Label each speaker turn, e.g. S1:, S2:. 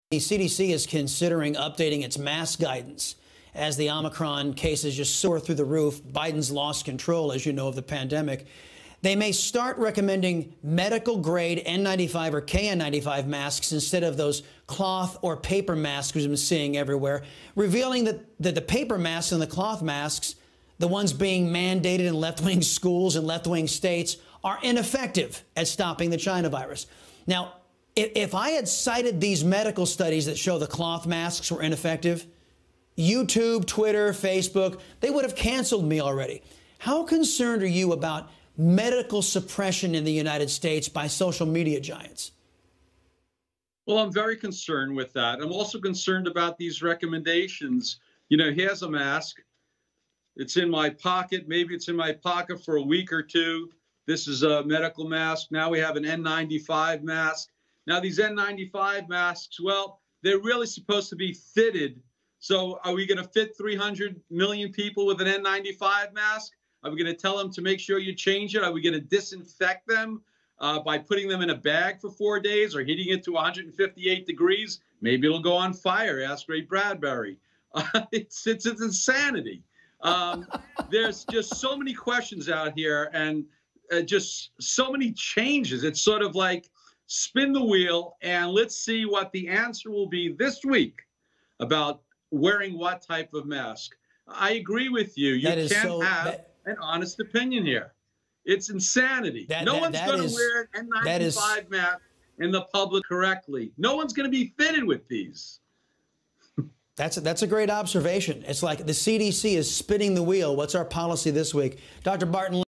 S1: The CDC is considering updating its mask guidance as the Omicron cases just soar through the roof. Biden's lost control, as you know, of the pandemic. They may start recommending medical-grade N95 or KN95 masks instead of those cloth or paper masks we've been seeing everywhere, revealing that the paper masks and the cloth masks, the ones being mandated in left-wing schools and left-wing states, are ineffective at stopping the China virus. Now, if I had cited these medical studies that show the cloth masks were ineffective, YouTube, Twitter, Facebook, they would have canceled me already. How concerned are you about medical suppression in the United States by social media giants?
S2: Well, I'm very concerned with that. I'm also concerned about these recommendations. You know, here's a mask. It's in my pocket. Maybe it's in my pocket for a week or two. This is a medical mask. Now we have an N95 mask. Now, these N95 masks, well, they're really supposed to be fitted. So are we going to fit 300 million people with an N95 mask? Are we going to tell them to make sure you change it? Are we going to disinfect them by putting them in a bag for 4 days or heating it to 158 degrees? Maybe it'll go on fire. Ask Ray Bradbury. It's insanity. There's just so many questions out here and just so many changes. It's sort of like spin the wheel and let's see what the answer will be this week about wearing what type of mask. I agree with you. You can't have an honest opinion here. It's insanity. No one's going to wear an N95 mask in the public correctly. No one's going to be fitted with these.
S1: That's a great observation. It's like the CDC is spinning the wheel. What's our policy this week? Dr. Barton.